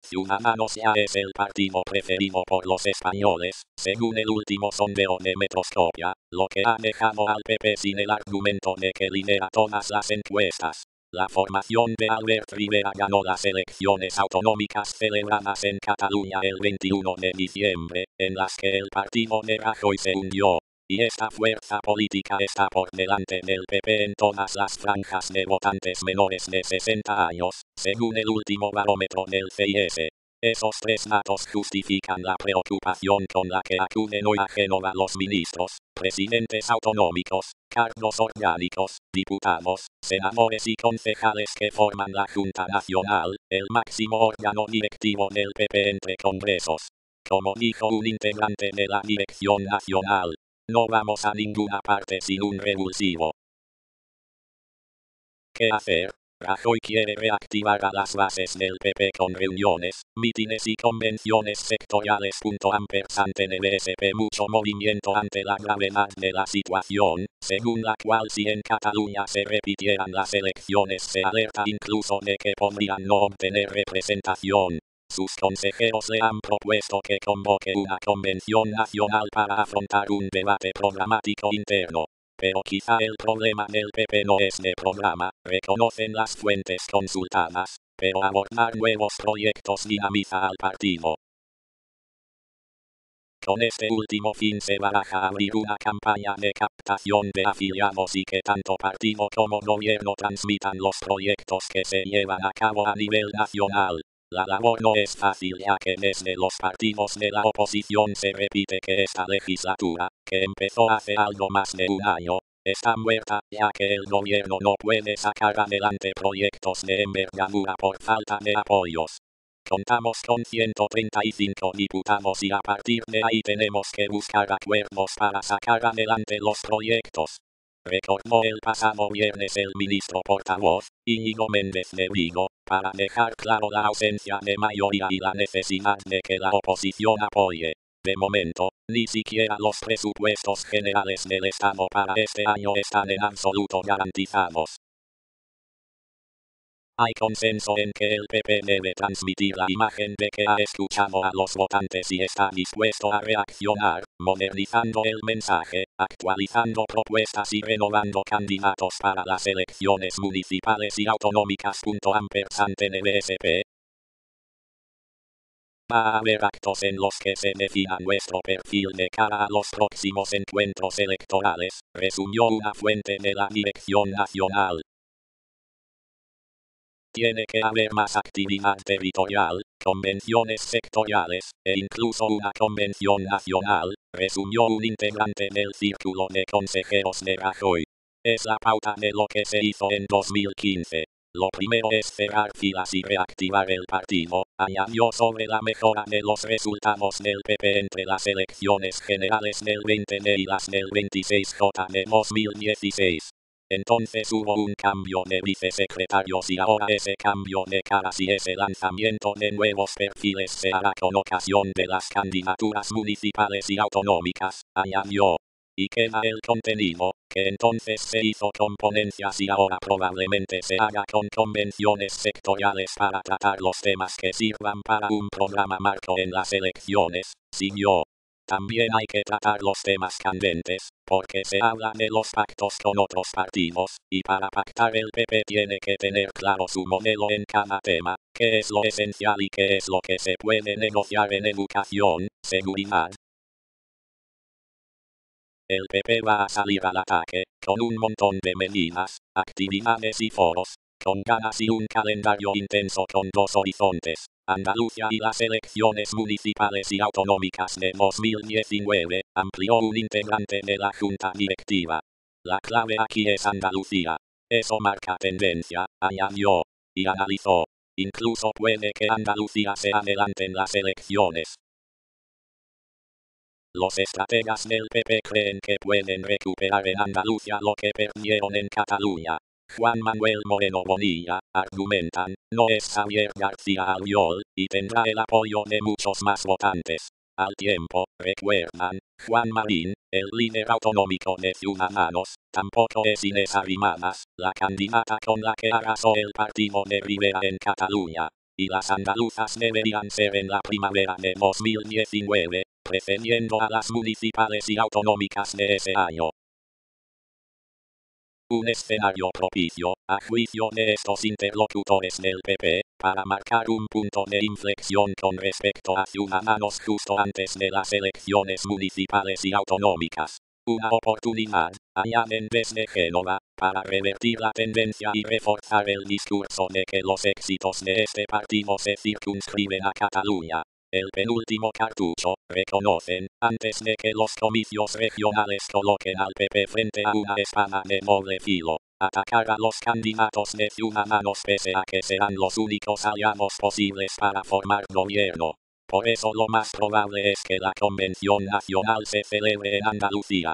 Ciudadanos ya es el partido preferido por los españoles, según el último sondeo de Metroscopia, lo que ha dejado al PP sin el argumento de que lidera todas las encuestas. La formación de Albert Rivera ganó las elecciones autonómicas celebradas en Cataluña el 21 de diciembre, en las que el partido de Rajoy se hundió. Y esta fuerza política está por delante del PP en todas las franjas de votantes menores de 60 años, según el último barómetro del CIS. Esos tres datos justifican la preocupación con la que acuden hoy a Génova los ministros, presidentes autonómicos, cargos orgánicos, diputados, senadores y concejales que forman la Junta Nacional, el máximo órgano directivo del PP entre congresos. Como dijo un integrante de la Dirección Nacional, no vamos a ninguna parte sin un revulsivo. ¿Qué hacer? Rajoy quiere reactivar a las bases del PP con reuniones, mítines y convenciones sectoriales. Ante el SP mucho movimiento ante la gravedad de la situación, según la cual si en Cataluña se repitieran las elecciones se alerta incluso de que podrían no obtener representación. Sus consejeros le han propuesto que convoque una convención nacional para afrontar un debate programático interno. Pero quizá el problema del PP no es de programa, reconocen las fuentes consultadas, pero abordar nuevos proyectos dinamiza al partido. Con este último fin se baraja abrir una campaña de captación de afiliados y que tanto partido como gobierno transmitan los proyectos que se llevan a cabo a nivel nacional. La labor no es fácil ya que desde los partidos de la oposición se repite que esta legislatura, que empezó hace algo más de un año, está muerta, ya que el gobierno no puede sacar adelante proyectos de envergadura por falta de apoyos. Contamos con 135 diputados y a partir de ahí tenemos que buscar acuerdos para sacar adelante los proyectos. Recordó el pasado viernes el ministro portavoz, Íñigo Méndez de Vigo, para dejar claro la ausencia de mayoría y la necesidad de que la oposición apoye. De momento, ni siquiera los presupuestos generales del Estado para este año están en absoluto garantizados. Hay consenso en que el PP debe transmitir la imagen de que ha escuchado a los votantes y está dispuesto a reaccionar, modernizando el mensaje, actualizando propuestas y renovando candidatos para las elecciones municipales y autonómicas. Ante el SP. Va a haber actos en los que se defina nuestro perfil de cara a los próximos encuentros electorales, resumió una fuente de la Dirección Nacional. Tiene que haber más actividad territorial, convenciones sectoriales, e incluso una convención nacional, resumió un integrante del círculo de consejeros de Rajoy. Es la pauta de lo que se hizo en 2015. Lo primero es cerrar filas y reactivar el partido, añadió sobre la mejora de los resultados del PP entre las elecciones generales del 20D y las del 26J de 2016. Entonces hubo un cambio de vicesecretarios y ahora ese cambio de caras y ese lanzamiento de nuevos perfiles se hará con ocasión de las candidaturas municipales y autonómicas, añadió. Y queda el contenido, que entonces se hizo con ponencias y ahora probablemente se haga con convenciones sectoriales para tratar los temas que sirvan para un programa marco en las elecciones, siguió. También hay que tratar los temas candentes, porque se habla de los pactos con otros partidos, y para pactar el PP tiene que tener claro su modelo en cada tema, qué es lo esencial y qué es lo que se puede negociar en educación, seguridad. El PP va a salir al ataque, con un montón de medidas, actividades y foros, con ganas y un calendario intenso con dos horizontes, Andalucía y las elecciones municipales y autonómicas de 2019, amplió un integrante de la Junta Directiva. La clave aquí es Andalucía. Eso marca tendencia, añadió, y analizó. Incluso puede que Andalucía se adelante en las elecciones. Los estrategas del PP creen que pueden recuperar en Andalucía lo que perdieron en Cataluña. Juan Manuel Moreno Bonilla, argumentan, no es Javier García Albiol, y tendrá el apoyo de muchos más votantes. Al tiempo, recuerdan, Juan Marín, el líder autonómico de Ciudadanos, tampoco es Inés Arrimadas, la candidata con la que arrasó el partido de Rivera en Cataluña. y las andaluzas deberían ser en la primavera de 2019, precediendo a las municipales y autonómicas de ese año. Un escenario propicio, a juicio de estos interlocutores del PP, para marcar un punto de inflexión con respecto a Ciudadanos justo antes de las elecciones municipales y autonómicas. Una oportunidad, añaden desde Génova, para revertir la tendencia y reforzar el discurso de que los éxitos de este partido se circunscriben a Cataluña. El penúltimo cartucho, reconocen, antes de que los comicios regionales coloquen al PP frente a una espada de doble filo, atacar a los candidatos de Ciudadanos pese a que serán los únicos aliados posibles para formar gobierno. Por eso lo más probable es que la Convención Nacional se celebre en Andalucía.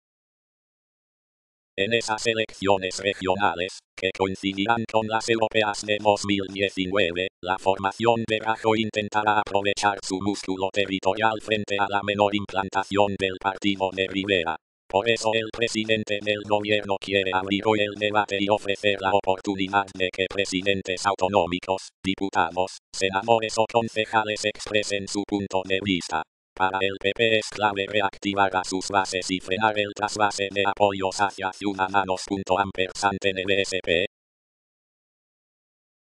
En esas elecciones regionales, que coincidirán con las europeas de 2019, la formación de Rajoy intentará aprovechar su músculo territorial frente a la menor implantación del partido de Rivera. Por eso el presidente del gobierno quiere abrir hoy el debate y ofrecer la oportunidad de que presidentes autonómicos, diputados, senadores o concejales expresen su punto de vista. Para el PP es clave reactivar a sus bases y frenar el trasvase de apoyos hacia Ciudadanos. En el SP,